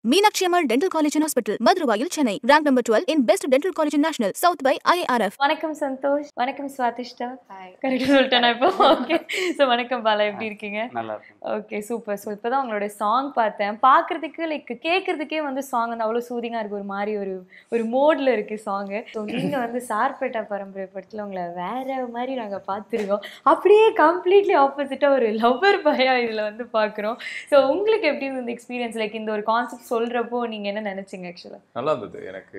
Meenakshi Ammal Dental College and Hospital, Madurai, Chennai. Ranked number 12 in Best Dental College National, South by IIRF. வணக்கம் சந்தோஷ். வணக்கம் Swadishta. Hi. கரெக்டாக சொல்லிட்டேன் இப்போ. Okay. So வணக்கம் பாலா, எப்படி இருக்கீங்க? நல்லா இருக்கும். Okay, super. ஸோ இப்போ தான் உங்களோட சாங் பார்த்தேன். பார்க்குறதுக்கு கேட்குறதுக்கே சாங் வந்து அவ்வளோ சூதிங்காக இருக்குது. ஒரு மாதிரி ஒரு மோடில் இருக்குது சாங்கு. ஸோ நீங்கள் சார்பேட்டா பரம்பரை படத்தில் உங்களை வேறு மாதிரி நாங்கள் பார்த்துருக்கோம். அப்படியே கம்ப்ளீட்லி ஆப்போசிட்டாக ஒரு லவ்வர் பாயா இதில் பார்க்குறோம். ஸோ உங்களுக்கு எப்படி இந்த எக்ஸ்பீரியன்ஸ் இந்த ஒரு கான்செப்ட் சொல்கிறப்போ நீங்கள் என்ன நினச்சிங்க? ஆக்சுவலாக நல்லா இருந்தது. எனக்கு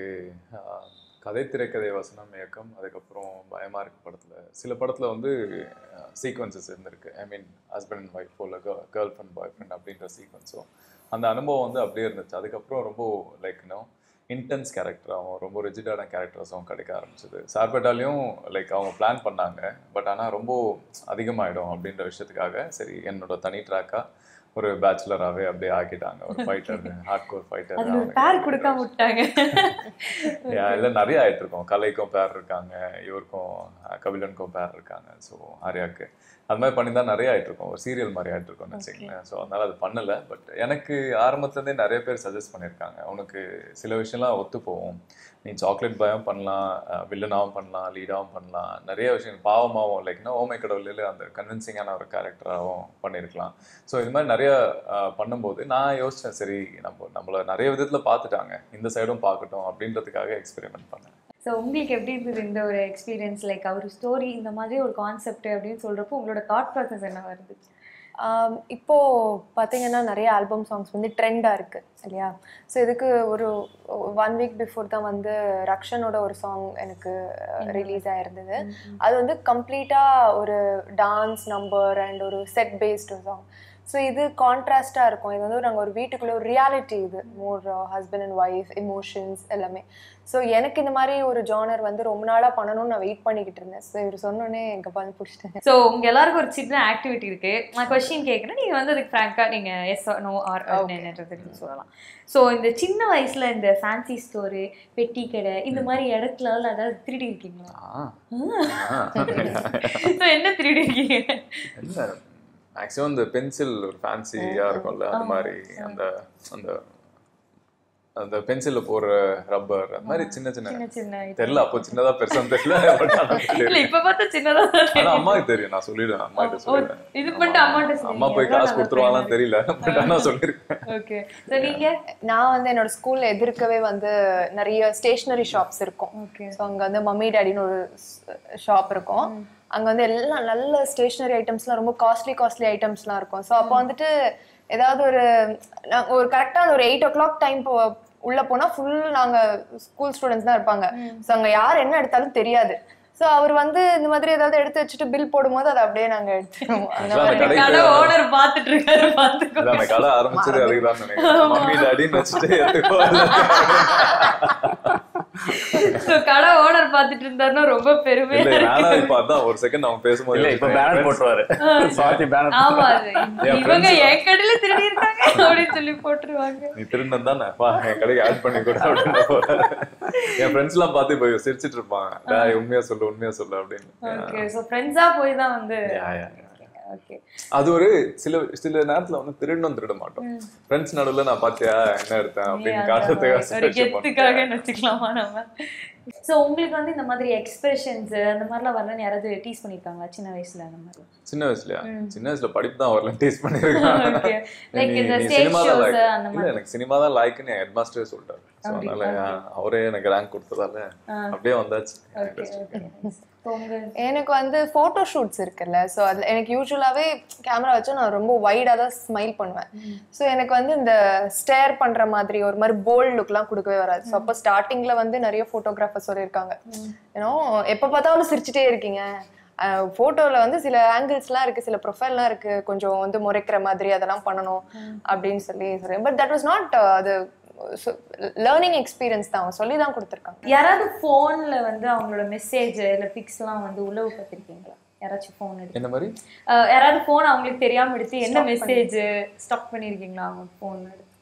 கதை திரைக்கதை வசனம் இயக்கம், அதுக்கப்புறம் பயமாக இருக்கு படத்தில். சில படத்தில் சீக்வன்சஸ் இருந்திருக்கு. I mean husband and wife இல்லை கேர்ள் ஃப்ரெண்ட் பாய் ஃப்ரெண்ட் அப்படின்ற சீக்வன்ஸும் அந்த அனுபவம் அப்படியே இருந்துச்சு. அதுக்கப்புறம் ரொம்ப இன்டென்ஸ் கேரக்டராகவும் ரொம்ப ரிஜிடான கேரக்டர்ஸும் கிடைக்க ஆரம்பிச்சிது. சார்பேட்டாலையும் அவங்க பிளான் பண்ணாங்க, பட் ஆனால் ரொம்ப அதிகமாகிடும் அப்படின்ற விஷயத்துக்காக சரி என்னோட தனி ட்ராக்காக ஒரு பேச்சுலராகவே அப்படியே ஆக்கிட்டாங்க. ஒரு ஃபைட்டர், ஹார்ட் கோர் ஃபைட்டர். பேர் கொடுக்காம விட்டாங்க. இல்லை, நிறைய ஆகிட்டு இருக்கோம். கலைக்கும் பேர் இருக்காங்க, இவருக்கும் கபிலனுக்கும் பேர் இருக்காங்க. ஸோ ஆர்யாவுக்கு அது மாதிரி பண்ணி தான் நிறைய ஆகிட்டு இருக்கோம். ஒரு சீரியல் மாதிரி ஆகிட்டு இருக்கோம்னு வச்சுக்கோங்களேன். ஸோ அதனால் அது பண்ணலை. பட் எனக்கு ஆரம்பத்துலேருந்தே நிறைய பேர் சஜஸ்ட் பண்ணியிருக்காங்க, உனக்கு சில விஷயம்லாம் ஒத்து போகும், நீ சாக்லேட் பாயும் பண்ணலாம், வில்லனாகவும் பண்ணலாம், லீடாகவும் பண்ணலாம், நிறைய விஷயங்கள் பாவமாகவும் ஓமை கடவுளில் அந்த கன்வின்சிங்கான ஒரு கேரக்டராகவும் பண்ணியிருக்கலாம். ஸோ இது மாதிரி நிறைய பண்ணும்போது நான் யோசித்தேன், சரி நம்மளை நிறைய விதத்தில் பார்த்துட்டாங்க, இந்த சைடும் பார்க்கட்டும் அப்படின்றதுக்காக எக்ஸ்பெரிமெண்ட் பண்ணேன். ஸோ உங்களுக்கு எப்படி இருந்தது இந்த ஒரு எக்ஸ்பீரியன்ஸ்? அவர் ஸ்டோரி இந்த மாதிரி ஒரு கான்செப்ட் அப்படின்னு சொல்கிறப்போ உங்களோட தாட் ப்ராசஸ் என்ன வருது? இப்போது பார்த்தீங்கன்னா நிறைய ஆல்பம் சாங்ஸ் ட்ரெண்டாக இருக்குது இல்லையா? ஸோ இதுக்கு ஒரு 1 வீக் பிஃபோர் தான் ரக்ஷனோட ஒரு சாங் எனக்கு ரிலீஸ் ஆகிருந்தது. அது கம்ப்ளீட்டாக ஒரு டான்ஸ் நம்பர் அண்ட் ஒரு செட் பேஸ்டு சாங். ஸோ இது கான்ட்ராஸ்டாக இருக்கும். இது நாங்கள் ஒரு வீட்டுக்குள்ளே ஒரு ரியாலிட்டி, இது more husband and wife emotions எல்லாமே. ஸோ எனக்கு இந்த மாதிரி ஒரு ஜானர் ரொம்ப நாளாக பண்ணணும்னு நான் வெயிட் பண்ணிக்கிட்டு இருந்தேன். ஸோ இவர் சொன்னோன்னே எங்கள் பார்த்து பிடிச்சிட்டேன். ஸோ உங்கள் எல்லாருக்கும் ஒரு சின்ன ஆக்டிவிட்டி இருக்குது. நான் கொஸ்டின் கேட்குறேன், நீங்கள் அதுக்கு ஃப்ராங்காக நீங்கள் எஸ் நோ ஆர் என்னன்றதுன்னு சொல்லலாம். ஸோ இந்த சின்ன வயசில் இந்த ஃபேன்சி ஸ்டோரு, பெட்டி கடை, இந்த மாதிரி இடத்துல அதாவது திருடி இருக்கீங்களா? ஸோ என்ன திருடி இருக்கீங்க? மேக்ஸிமம் இந்த பென்சில் ஒரு ஃபேன்சியாக இருக்கும்ல, அது மாதிரி அந்த அந்த அந்த பென்சிலில் போடுற ரப்பர், அந்த மாதிரி சின்ன சின்ன தெரியல. அப்போ சின்னதாக பெருசாக தெரியல, இப்போ பார்த்தா சின்னதாக. ஆனால் அம்மாவுக்கு தெரியும், நான் சொல்லிடுவேன், அம்மாகிட்ட சொல்லிடுவேன். இது பண்ணிட்டு அம்மாட்ட அம்மா போய் காசு கொடுத்துருவாங்களான்னு தெரியல, பட் ஆனால் சொல்லியிருக்கேன். ஓகே. ஸோ நீங்கள்? நான் என்னோட ஸ்கூலில் எதிர்க்கவே நிறைய ஸ்டேஷ்னரி ஷாப்ஸ் இருக்கும். ஓகே. ஸோ அங்கே மம்மி டாடின்னு ஒரு ஷாப் இருக்கும். அங்கே எல்லாம் நல்ல ஸ்டேஷ்னரி ஐட்டம்ஸ்லாம், ரொம்ப காஸ்ட்லி ஐட்டம்ஸ்லாம் இருக்கும். ஸோ அப்போ ஏதாவது ஒரு கரெக்டாக ஒரு 8 o'clock டைம் உள்ள போனால் ஃபுல் நாங்கள் ஸ்கூல் ஸ்டூடெண்ட்ஸ் தான் இருப்பாங்க. ஸோ அங்கே யார் என்ன எடுத்தாலும் தெரியாது. ஸோ அவர் இந்த மாதிரி ஏதாவது எடுத்து வச்சுட்டு பில் போடும்போது அதை அப்படியே நாங்கள் எடுத்துருவோம். அந்த மாதிரி கடை ஓனர் பார்த்துட்டு இருக்காரு, பார்த்துக்கோ. கடை ஆரம்பிச்சது அதுக்குதான் நினைக்கிறேன், மம்மி டாடின்னு வச்சுட்டு கடை ஓனர் பாத்துட்டு இருந்தாருன்னா ரொம்ப பெருமையா இருக்கு. ஒரு செகண்ட் அவங்க பேசும்போது இப்ப பேனர் போட்டுருவாரு, ஆமா இவங்க என் கடையில திருடி இருக்காங்க அப்படின்னு சொல்லி போட்டுருவாங்க. நீ திருடன் தானே, என் கடைக்கு ஆட் பண்ணி கூட அப்படின்னு என் ஃப்ரெண்ட்ஸ் எல்லாம் பார்த்து போய் சிரிச்சிட்டு இருப்பாங்க, உண்மையா சொல்லு அப்படின்னு. ஓகே. சோ ஃப்ரெண்ட்ஸா போய் தான் ஓகே. அது ஒரு சில நேரத்துல திருட மாட்டோம். ஃப்ரெண்ட்ஸ் நடுவுல நான் பாத்தியா என்ன எடுத்தேன் அப்படின்னு காட்டுறதுக்காக வச்சுக்கலாமா நம்ம? ஸோ உங்களுக்கு இந்த மாதிரி எக்ஸ்பிரஷன்ஸ் அந்த மாதிரிலாம் வரலன்னு யாராவது டீஸ் பண்ணியிருக்காங்களா சின்ன வயசுல? அந்த மாதிரி சின்ன வயசுல படிப்பு தான் வரல, டீஸ் பண்ணிருக்காங்க. எனக்கு சினிமா தான் லாய்க்குன்னு ஹெட் மாஸ்டரே சொல்லிட்டாரு. அதனால அவரே எனக்கு ரேங்க் கொடுத்ததால அப்படியே வந்தாச்சு. எனக்கு போட்டோ ஷூட்ஸ் இருக்குல்ல, ஸோ அதில் எனக்கு யூஸ்வலாகவே கேமரா வச்சு நான் ரொம்ப வைடாக தான் ஸ்மைல் பண்ணுவேன். ஸோ எனக்கு இந்த ஸ்டேர் பண்ணுற மாதிரி ஒரு மாதிரி போல்ட் லுக்லாம் கொடுக்கவே வராது. ஸோ அப்போ ஸ்டார்டிங்கில் நிறைய ஃபோட்டோகிராஃபர் சொல்லியிருக்காங்க, ஏன்னோ எப்போ பார்த்தாலும் சிரிச்சுட்டே இருக்கீங்க, ஃபோட்டோவில் சில ஆங்கிள்ஸ்லாம் இருக்குது, சில ப்ரொஃபைல்லாம் இருக்குது, கொஞ்சம் முறைக்கிற மாதிரி அதெல்லாம் பண்ணணும் அப்படின்னு சொல்லி சொல்கிறேன். பட் தட் வாஸ் நாட் அது லேர்னிங் எக்ஸ்பீரியன்ஸ் தான், அவங்க சொல்லி தான் கொடுத்துருக்காங்க. யாராவது ஃபோன்ல அவங்களோட மெசேஜ் இல்லை பிக்ஸ்லாம் உளவு பார்த்துருக்கீங்களா? யாராச்சும் ஃபோன் எடுத்து என்ன மாதிரி யாராவது ஃபோன் அவங்களுக்கு தெரியாம எடுத்து என்ன மெசேஜ் ஸ்டாக் பண்ணியிருக்கீங்களா அவங்க ஃபோன் எடுத்து?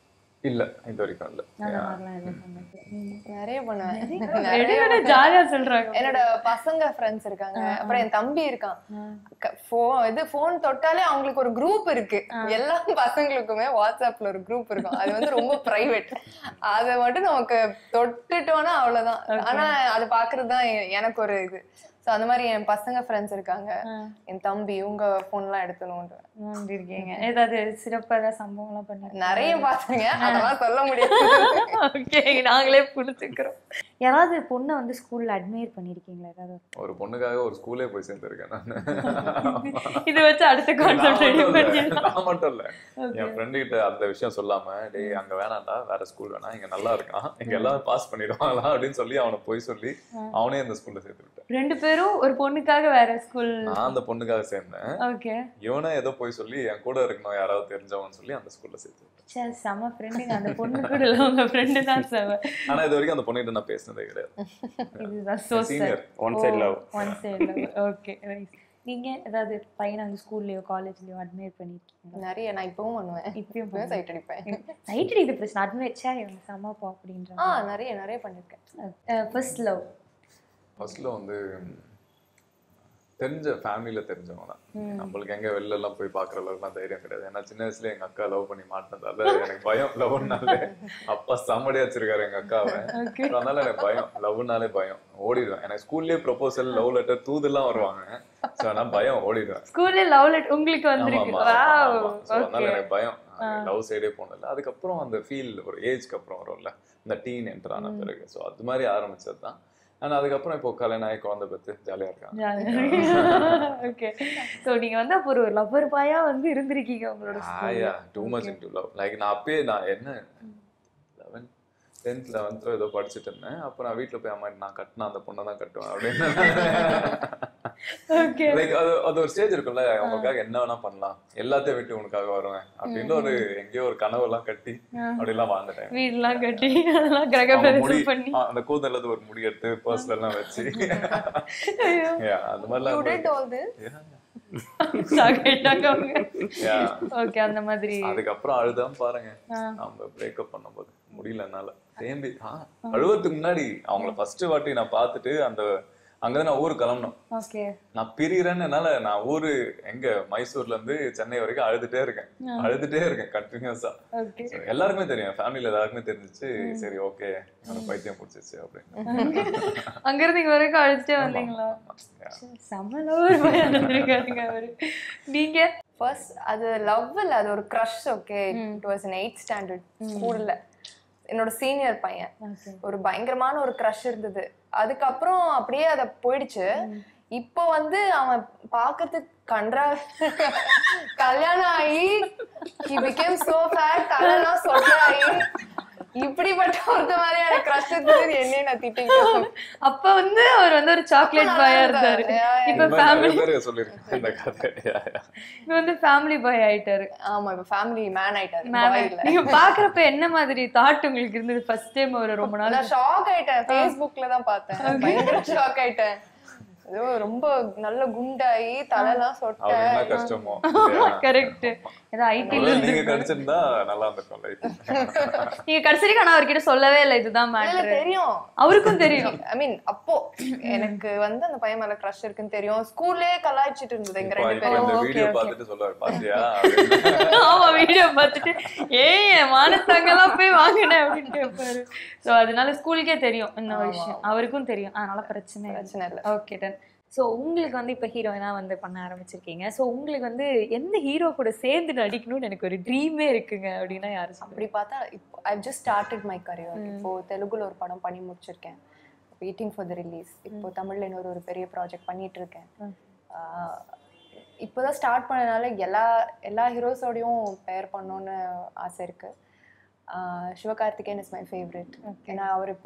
இல்ல இது வரைக்கும் இல்ல. அந்த மாதிரிலாம் எதுவும் பண்ணது நிறைய பண்ணுவேன். ஜாலியா சொல்றாங்க. என்னோட பசங்க ஃப்ரெண்ட்ஸ் இருக்காங்க, அப்புறம் என் தம்பி இருக்கான். போன் தொட்டாலே அவங்களுக்கு ஒரு குரூப் இருக்கு. எல்லா பசங்களுக்குமே வாட்ஸ்அப்ல ஒரு குரூப் இருக்கும். அது வந்து ரொம்ப பிரைவேட். அதை மட்டும் நமக்கு தொட்டுட்டோம்னா அவ்வளவுதான். ஆனா அது பாக்குறதுதான் எனக்கு ஒரு இது. சோ அந்த மாதிரி என் பசங்க ஃப்ரெண்ட்ஸ் இருக்காங்க, என் தம்பி, உங்க போன் எல்லாம் எடுத்துணும்னு இருக்கீங்க. ஏதாவது சிறப்பான சம்பவம் எல்லாம் பண்ணி நிறைய பாத்துங்க, அதெல்லாம் சொல்ல முடியாது. ஓகே, நாங்களே புரிஞ்சுக்கிறோம். யாராவது பொண்ணை வந்து ஸ்கூல்ல அட்மையர் பண்ணிருக்கீங்களா? ஏதாவது ஒரு பொண்ணுக்காக ஒரு ஸ்கூலே போய் சேர்ந்திருக்கேன் நான். இது வச்சு அடுத்த கான்செப்ட் ரெடி பண்ணிடலாம். நான் மட்டும் இல்ல, என் ஃப்ரெண்டு கிட்ட அந்த விஷயம் சொல்லாம, டேய் அங்க வேணாம்டா, வேற ஸ்கூல் வேணா, இங்க நல்லா இருக்கான், இங்க எல்லாரும் பாஸ் பண்ணிடுவாங்களா அப்படின்னு சொல்லி அவனை போய் சொல்லி அவனே இந்த ஸ்கூல்ல சேர்த்து விட்டான். ரெண்டு பேரும் ஒரு பொண்ணுக்காக வேற ஸ்கூல். நான் அந்த பொண்ணுக்காக சேர்ந்தேன். ஓகே. இவனே ஏதோ போய் சொல்லி என் கூட இருக்கணும் யாராவது தெரிஞ்சவன்னு சொல்லி அந்த ஸ்கூல்ல சேர்த்து விட்டேன். சரி, செம ஃப்ரெண்டுங்க. அந்த பொண்ணு கூட இல்ல, உங்க ஃப்ரெண்டு தான் செம. ஆனா இது வரைக்கும் அந்த பொண்ணுகிட்ட நான் பேசினதே கிடையாது. இதுதான் so senior. One side love. One side love. Okay, nice. நீங்க ஏதாவது பையனை வந்து ஸ்கூல்லயோ காலேஜ்லயோ அட்மையர் பண்ணிருக்கீங்க? நிறைய. நான் இப்பவும் பண்ணுவேன், இப்பயும் சைட் அடிப்பேன். சைட் அடிக்கிறது பிரச்சனை, அட்மையர் சே இவங்க செமப்பா அப்படின்ற. நிறைய பண்ணிருக்கேன். First love. ஃபர்ஸ்ட்ல வந்து தெரிஞ்ச ஃபேமிலியில தெரிஞ்சவங்க தான். நம்மளுக்கு எங்க வெளில எல்லாம் போய் பாக்குற அளவுக்குலாம் தைரியம் கிடையாது. ஏன்னா சின்ன வயசுல எங்க அக்கா லவ் பண்ணி மாட்டினதால எனக்கு பயம். லவ்னாலே அப்பா சம்மடியா வச்சிருக்காரு எங்க அக்காவை, அதனால எனக்கு பயம். லவ்னாலே பயம், ஓடிடுவேன். எனக்கு ஸ்கூல்லயே ப்ரொபோசல், லவ் லெட்டர், தூதெல்லாம் வருவாங்க. சோ நான் பயம், ஓடிடுவேன். ஸ்கூல்ல லவ் லெட்டர் உங்களுக்கு வந்திருக்கு? வாவ். அதனால எனக்கு பயம், லவ் சைடே போனதில்ல. அதுக்கப்புறம் அந்த ஃபீல் ஒரு ஏஜ்க்கு அப்புறம் வரும்ல, இந்த டீன் என்டர் ஆன பிறகு. ஸோ அது மாதிரி ஆரம்பிச்சது தான். ஆனால் அதுக்கப்புறம் இப்போ கல்யாணம் ஆகி குழந்தை பத்து ஜாலியாக இருக்காங்க. ஓகே. ஸோ நீங்கள் வந்து அப்போ ஒரு லவ்வர் பாயா வந்து இருந்திருக்கீங்க உங்களோட. Too much into love. Like நான் அப்பயே நான் என்ன 10th 11th ஏதோ படிச்சுட்டு இருந்தேன். அப்போ நான் வீட்டில் போய் அம்மா நான் கட்டினா அந்த பொண்ணை தான் கட்டுவேன் அப்படின்னு. லைக் அது ஒரு ஸ்டேஜ் இருக்கும்ல, அவங்களுக்காக என்ன வேணா பண்ணலாம், எல்லாத்தையும் விட்டு உனக்காக வருவேன் அப்படின்னு ஒரு எங்கேயோ ஒரு கனவு எல்லாம் கட்டி அப்படிலாம் வாழ்ந்துட்டேன். வீடெல்லாம் கட்டி அதெல்லாம் கிரகப்பிரவேசம் பண்ணி அந்த கூந்தல்ல ஒரு முடி எடுத்து பர்ஸ்ல எல்லாம் வச்சு அந்த மாதிரிலாம். அதுக்கப்புறம் அழுதான் பாருங்க, நம்ம பிரேக்கப் பண்ணும்போது முடியல என்னால. தேம்பி அழுவதுக்கு முன்னாடி அவங்கள ஃபர்ஸ்ட் வாட்டி நான் பார்த்துட்டு அங்கதான் நான் ஊருக்கு கிளம்பணும். நான் பிரியறேன்னு என்னால, நான் ஊரு எங்க மைசூர்ல இருந்து சென்னை வரைக்கும் அழுதுட்டே இருக்கேன் கண்டினியூஸா. எல்லாருக்குமே தெரியும், ஃபேமிலில எல்லாருக்குமே தெரிஞ்சிச்சு. சரி ஓகே, பைத்தியம் பிடிச்சிச்சு அப்படின்னு அங்க இருந்து இங்க வரைக்கும் அழுதுட்டே வந்தீங்களா? நீங்க ஃபர்ஸ்ட் அது லவ் இல்ல, அது ஒரு crush. Okay, it was in 8th standard ஸ்கூல்ல. என்னோட சீனியர் பையன், ஒரு பயங்கரமான ஒரு கிரஷ் இருந்தது. அதுக்கப்புறம் அப்படியே அத போயிடுச்சு. இப்போ வந்து அவன் பாக்கிறதுக்கு கன்றா, கல்யாணம் ஆகி he became so fat, தலைலாம் சொட்டாயி, இப்படிப்பட்ட ஒருத்த மாதிரியான கிரஷ் இருந்தது என்ன நான் திட்டிக்கிட்டேன். அப்ப வந்து அவர் வந்து ஒரு சாக்லேட் பாயா இருந்தாரு. இப்ப ஃபேமிலி சொல்லிருக்கேன் இந்த கதை. இப்ப வந்து ஃபேமிலி பாய் ஆயிட்டாரு. ஆமா, இப்ப ஃபேமிலி மேன் ஆயிட்டாரு. நீங்க பாக்குறப்ப என்ன மாதிரி தாட் உங்களுக்கு இருந்தது ஃபர்ஸ்ட் டைம்? ஒரு ரொம்ப நாள் ஷாக் ஆயிட்டேன். Facebookல தான் பார்த்தேன், பயங்கர ஷாக் ஆயிட்டேன். ரொம்ப நல்ல குண்டாயி தலைலாம் சொட்ட. கஷ்டமோ. கரெக்ட். ஏதோ ஐடில நீங்க கடிச்சிருந்தா நல்லா இருந்திருக்கும் லைஃப். நீங்க கடைசிக்கு ஆனா அவர்கிட்ட சொல்லவே இல்லை இதுதான் மேட்டர். தெரியும், அவருக்கும் தெரியும். ஐ மீன் அப்போ எனக்கு வந்து அந்த பையன் மேல கிரஷ் இருக்குன்னு தெரியும். ஸ்கூல்லே கலாய்ச்சிட்டு இருந்தது எங்க ரெண்டு பேரும். இந்த வீடியோ பார்த்துட்டு சொல்லுவாரு, பாத்தியா? ஆமா, வீடியோ பார்த்துட்டு ஏன் மானத்தாங்கெல்லாம் போய் வாங்கினேன் அப்படின்னு கேட்பாரு. ஸோ அதனால ஸ்கூலுக்கே தெரியும் இந்த விஷயம், அவருக்கும் தெரியும். அதனால பிரச்சனை இல்லை. Okay done. ஸோ உங்களுக்கு வந்து இப்போ ஹீரோயினாக வந்து பண்ண ஆரம்பிச்சிருக்கீங்க. ஸோ உங்களுக்கு வந்து எந்த ஹீரோ கூட சேர்ந்து நடிக்கணும்னு எனக்கு ஒரு ட்ரீமே இருக்குங்க அப்படின்னா யாரு? அப்படி பார்த்தா இப்போ I just started my career. இப்போ தெலுங்குல ஒரு படம் பண்ணி முடிச்சிருக்கேன், வெயிட்டிங் ஃபார் த ரிலீஸ். இப்போ தமிழ்ல இன்னொரு பெரிய ப்ராஜெக்ட் பண்ணிட்டு இருக்கேன். இப்போதான் ஸ்டார்ட் பண்ணனால எல்லா ஹீரோஸோடையும் பேர் பண்ணணும்னு ஆசை இருக்கு. Sivakarthikeyan is my favourite. ஏன்னா அவர் இப்போ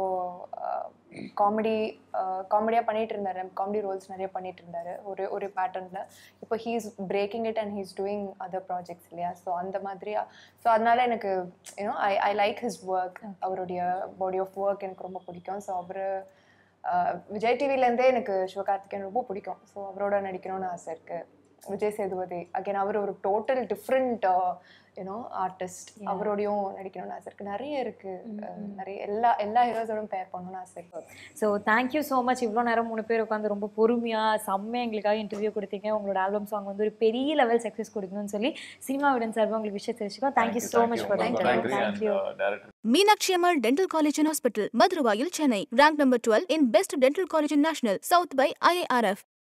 காமெடியா பண்ணிட்டு இருந்தாரு, காமெடி ரோல்ஸ் நிறைய பண்ணிட்டு இருந்தாரு ஒரு பேட்டர்ன்ல. இப்போ he is breaking it and he is doing other projects இல்லையா. ஸோ அந்த மாதிரியா, ஸோ அதனால எனக்கு ஐ லைக் ஹிஸ் ஒர்க். அவருடைய பாடி ஆஃப் ஒர்க் எனக்கு ரொம்ப பிடிக்கும். ஸோ அவரு விஜய் டிவிலேருந்தே எனக்கு சிவகார்த்திகேயன் ரொம்ப பிடிக்கும். ஸோ அவரோட நடிக்கணும்னு ஆசை இருக்கு. விஜய் சேதுபதி அகைன், அவர் ஒரு டோட்டல் டிஃப்ரெண்ட் யூனோ ஆர்டிஸ்ட் அவரோடையும் நடிக்கணும்னு ஆசை இருக்கு. நிறைய இருக்கு. நிறைய எல்லா ஹீரோஸோடும் பேர் பண்ணணும்னு ஆசை இருக்கு. So thank you so much. இவ்வளோ நேரம் 3 பேர் உட்காந்து ரொம்ப பொறுமையாக செம்மையாக எங்களுக்காக இன்டர்வியூ கொடுத்தீங்க. உங்களோட ஆல்பம் சாங் வந்து ஒரு பெரிய லெவல் சக்ஸஸ் கொடுக்கணும்னு சொல்லி சினிமா விடன் சார்பாக உங்களுக்கு விஷயம் தெரிஞ்சுக்கோம். Thank you so much for thank you. Meenakshi Ammal Dental College and Hospital, Madurai, Chennai, ranked number 12 in Best Dental College in National, South by IIRF.